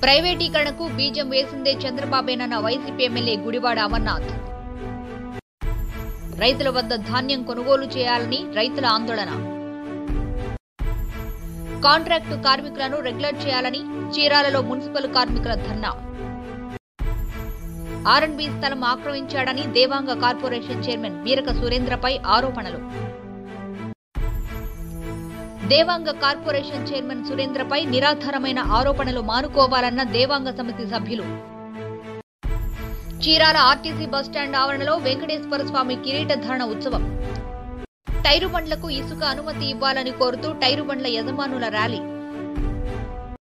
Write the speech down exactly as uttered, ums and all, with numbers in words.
ప్రైవేటీకరణకు బీజం వేసిందే చంద్రబాబేనన్న వైసీపీ ఎమ్మెల్యే గుడివాడ అమర్నాథ్. రైతుల వద్ద ధాన్యం కొనుగోలు చేయాలని రైతుల ఆందోళన. కాంట్రాక్టు కార్మికులను రెగ్యులర్ చేయాలని చీరాలలో మున్సిపల్ కార్మికుల ధర్నా. ఆర్ అండ్ బి స్థలం ఆక్రమించాడని దేవాంగ కార్పొరేషన్ చైర్మన్ బీరక సురేంద్రపై ఆరోపణలు. దేవాంగ కార్పొరేషన్ చైర్మన్ సురేంద్రపై నిరాధారమైన ఆరోపణలు మానుకోవాలన్న దేవాంగ సమితి సభ్యులు. చీరాల ఆర్టీసీ బస్టాండ్ ఆవరణలో వెంకటేశ్వర స్వామి కిరీటధారణ ఉత్సవం. టైరు బండ్లకు ఇసుక అనుమతి ఇవ్వాలని కోరుతూ టైరు బండ్ల యజమానుల ర్యాలీ.